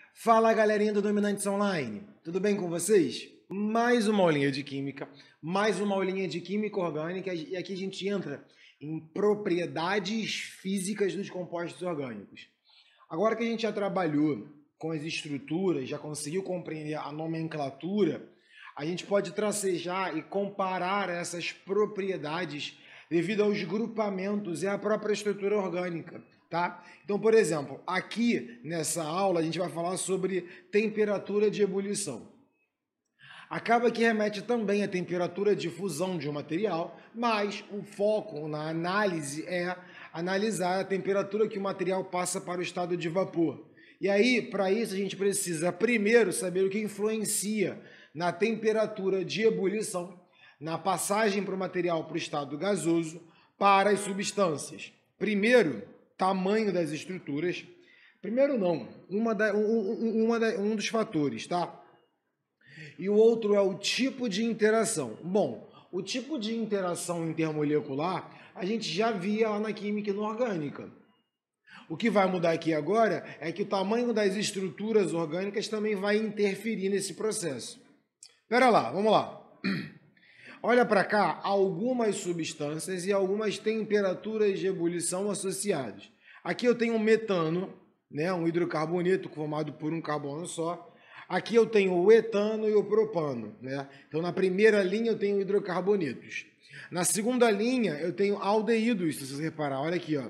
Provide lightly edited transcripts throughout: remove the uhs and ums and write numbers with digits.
Fala galerinha do Dominantes Online, tudo bem com vocês? Mais uma aulinha de Química, mais uma aulinha de Química Orgânica e aqui a gente entra em propriedades físicas dos compostos orgânicos. Agora que a gente já trabalhou com as estruturas, já conseguiu compreender a nomenclatura, a gente pode tracejar e comparar essas propriedades devido aos grupamentos e à própria estrutura orgânica. Tá? Então, por exemplo, aqui nessa aula a gente vai falar sobre temperatura de ebulição. Acaba que remete também à temperatura de fusão de um material, mas o foco na análise é analisar a temperatura que o material passa para o estado de vapor. E aí, para isso, a gente precisa primeiro saber o que influencia na temperatura de ebulição, na passagem para o material para o estado gasoso, para as substâncias. Primeiro, tamanho das estruturas. Primeiro não, um dos fatores, tá? E o outro é o tipo de interação. Bom, o tipo de interação intermolecular a gente já via lá na química inorgânica. O que vai mudar aqui agora é que o tamanho das estruturas orgânicas também vai interferir nesse processo. Espera lá, vamos lá. Olha para cá, algumas substâncias e algumas temperaturas de ebulição associadas. Aqui eu tenho um metano, né, um hidrocarboneto formado por um carbono só. Aqui eu tenho o etano e o propano, né? Então na primeira linha eu tenho hidrocarbonetos. Na segunda linha eu tenho aldeídos, se você reparar, olha aqui, ó.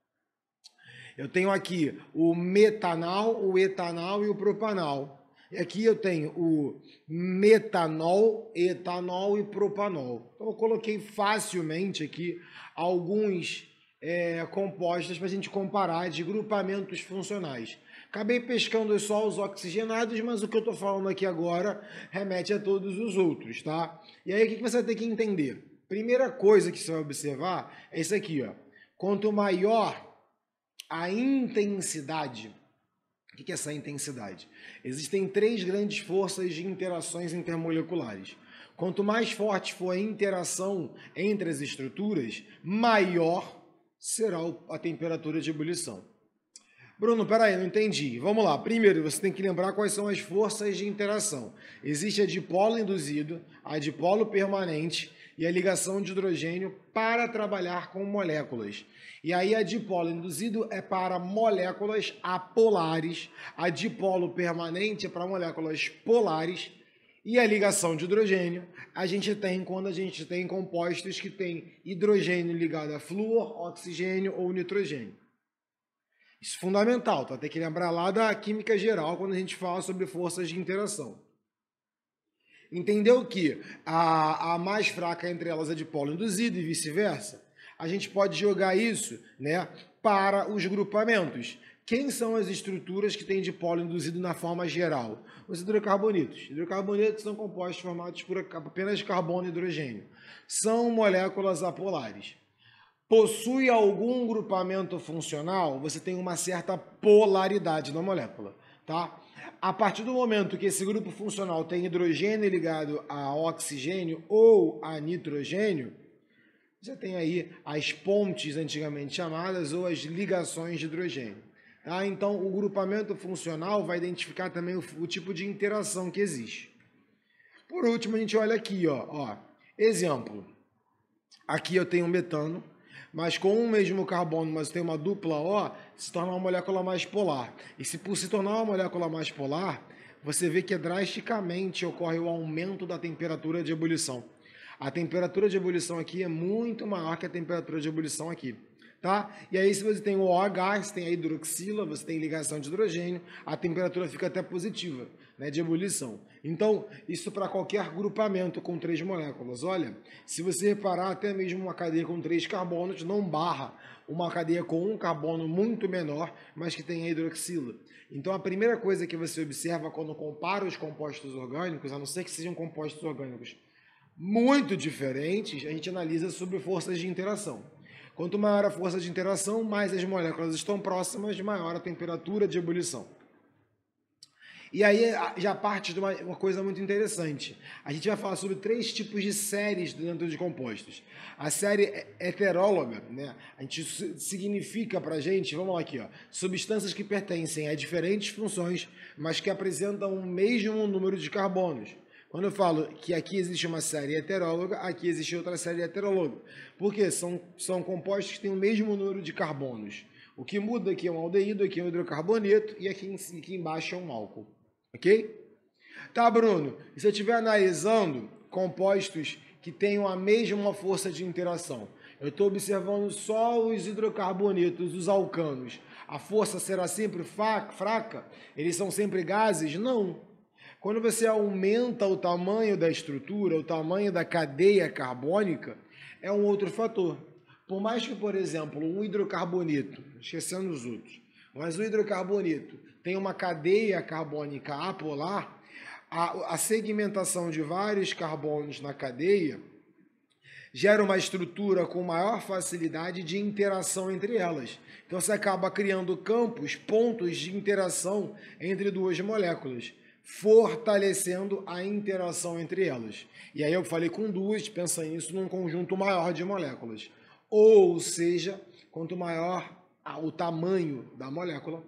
Eu tenho aqui o metanal, o etanal e o propanal. E aqui eu tenho o metanol, etanol e propanol. Então eu coloquei facilmente aqui alguns compostos para a gente comparar de grupamentos funcionais. Acabei pescando só os oxigenados, mas o que eu estou falando aqui agora remete a todos os outros, tá? E aí o que você vai ter que entender? Primeira coisa que você vai observar é isso aqui, ó. Quanto maior a intensidade. O que é essa intensidade? Existem três grandes forças de interações intermoleculares. Quanto mais forte for a interação entre as estruturas, maior será a temperatura de ebulição. Bruno, peraí, não entendi. Vamos lá. Primeiro, você tem que lembrar quais são as forças de interação. Existe a dipolo induzido, a dipolo permanente e a ligação de hidrogênio para trabalhar com moléculas. E aí a dipolo induzido é para moléculas apolares, a dipolo permanente é para moléculas polares e a ligação de hidrogênio a gente tem quando a gente tem compostos que têm hidrogênio ligado a flúor, oxigênio ou nitrogênio. Isso é fundamental, tá? Tem que lembrar lá da química geral quando a gente fala sobre forças de interação. Entendeu que a mais fraca entre elas é dipolo induzido e vice-versa? A gente pode jogar isso, né, para os grupamentos. Quem são as estruturas que têm dipolo induzido na forma geral? Os hidrocarbonetos. Hidrocarbonetos são compostos formados por apenas carbono e hidrogênio. São moléculas apolares. Possui algum grupamento funcional, você tem uma certa polaridade na molécula, tá? A partir do momento que esse grupo funcional tem hidrogênio ligado a oxigênio ou a nitrogênio, você tem aí as pontes antigamente chamadas ou as ligações de hidrogênio. Tá? Então, o grupamento funcional vai identificar também o tipo de interação que existe. Por último, a gente olha aqui, ó. Exemplo. Aqui eu tenho metano, mas com um mesmo carbono, mas tem uma dupla O, se torna uma molécula mais polar. E se por se tornar uma molécula mais polar, você vê que drasticamente ocorre o aumento da temperatura de ebulição. A temperatura de ebulição aqui é muito maior que a temperatura de ebulição aqui, tá? E aí se você tem o OH, você tem a hidroxila, você tem ligação de hidrogênio, a temperatura fica até positiva, né, de ebulição. Então, isso para qualquer grupamento com 3 moléculas. Olha, se você reparar, até mesmo uma cadeia com 3 carbonos não barra uma cadeia com um carbono muito menor, mas que tem a hidroxila. Então, a primeira coisa que você observa quando compara os compostos orgânicos, a não ser que sejam compostos orgânicos muito diferentes, a gente analisa sobre forças de interação. Quanto maior a força de interação, mais as moléculas estão próximas, maior a temperatura de ebulição. E aí já parte de uma coisa muito interessante. A gente vai falar sobre 3 tipos de séries dentro de compostos. A série heteróloga, né? A gente significa pra gente, vamos lá aqui, ó, substâncias que pertencem a diferentes funções, mas que apresentam o mesmo número de carbonos. Quando eu falo que aqui existe uma série heteróloga, aqui existe outra série heteróloga. Por quê? São compostos que têm o mesmo número de carbonos. O que muda aqui é um aldeído, aqui é um hidrocarboneto e aqui embaixo é um álcool. Ok? Tá, Bruno. E se eu estiver analisando compostos que tenham a mesma força de interação, eu estou observando só os hidrocarbonetos, os alcanos. A força será sempre fraca? Eles são sempre gases? Não. Quando você aumenta o tamanho da estrutura, o tamanho da cadeia carbônica, é um outro fator. Por mais que, por exemplo, um hidrocarboneto, esquecendo os outros, mas o hidrocarboneto tem uma cadeia carbônica apolar, a segmentação de vários carbonos na cadeia gera uma estrutura com maior facilidade de interação entre elas. Então você acaba criando campos, pontos de interação entre duas moléculas, fortalecendo a interação entre elas. E aí eu falei com duas, pensa nisso num conjunto maior de moléculas. Ou seja, quanto maior o tamanho da molécula,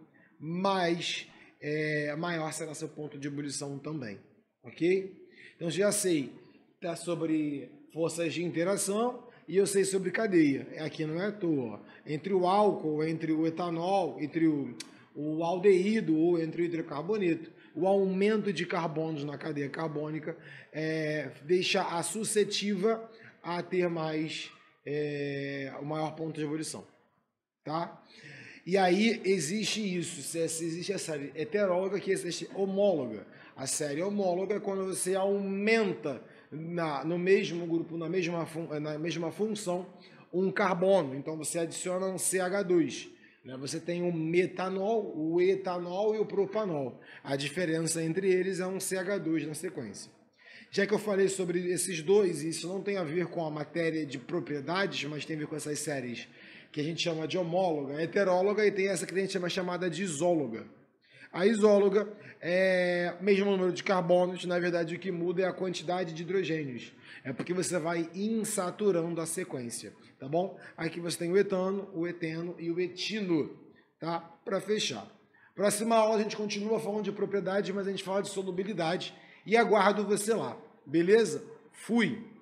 maior será seu ponto de ebulição também, ok? Então já sei sobre forças de interação e eu sei sobre cadeia. Aqui não é à toa. Entre o álcool, entre o etanol, entre o aldeído ou entre o hidrocarboneto, o aumento de carbonos na cadeia carbônica deixa a suscetível a ter o maior ponto de ebulição, tá? E aí existe isso, existe a série heteróloga que existe homóloga. A série homóloga é quando você aumenta no mesmo grupo, na mesma função, um carbono. Então você adiciona um CH2. Né? Você tem o metanol, o etanol e o propanol. A diferença entre eles é um CH2 na sequência. Já que eu falei sobre esses dois, e isso não tem a ver com a matéria de propriedades, mas tem a ver com essas séries que a gente chama de homóloga, heteróloga, e tem essa que a gente chama chamada de isóloga. A isóloga é o mesmo número de carbonos, na verdade o que muda é a quantidade de hidrogênios. É porque você vai insaturando a sequência, tá bom? Aqui você tem o etano, o eteno e o etilo, tá? Para fechar. Próxima aula a gente continua falando de propriedade, mas a gente fala de solubilidade e aguardo você lá, beleza? Fui!